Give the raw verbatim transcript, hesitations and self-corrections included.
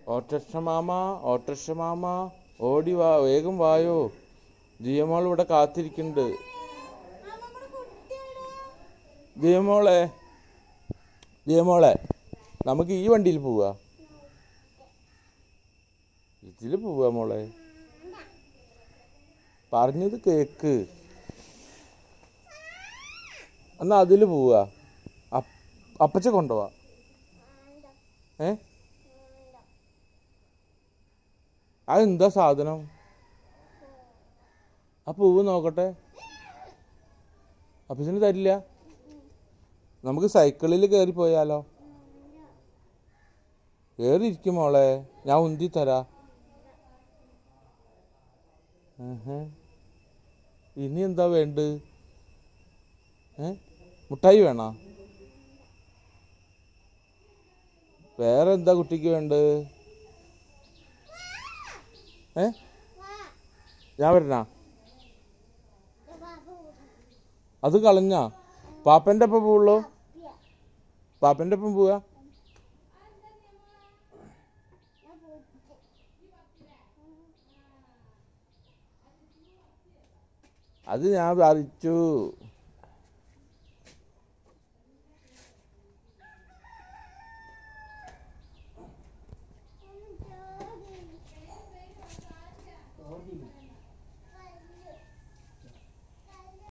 Autorickshaw mama autorickshaw mama ഓടി വാ, വേഗം വായോ. ജിയമോൾ ഇവിടെ കാത്തിരിക്കുന്നുണ്ട്. ജിയമോളെ ജിയമോളെ നമുക്ക് ഈ വണ്ടിയിൽ പോവാ, ഇതിൽ പോവാ മോളെ. പറഞ്ഞത് കേക്ക്. എന്നാ അതിൽ പോവാ. അപ്പച്ച കൊണ്ടുപോവാ. ഏ അതെന്താ സാധനം? ആ പൂവ് നോക്കട്ടെ. അപ്പച്ചന് തരില്ല. നമുക്ക് സൈക്കിളിൽ കയറി പോയാലോ? കയറിയിരിക്കും മോളെ, ഞാൻ ഉന്തി തരാ. ഇനി എന്താ വേണ്ട? ഏ മുട്ടായി വേണോ? വേറെ എന്താ കുട്ടിക്ക് വേണ്ടത്? ഏ ഞാൻ വരണ? അത് കളഞ്ഞാ പാപ്പന്റെ ഒപ്പം പോവുള്ളൂ. പാപ്പന്റെ ഒപ്പം പോവാ. അത് ഞാൻ പറിച്ചു.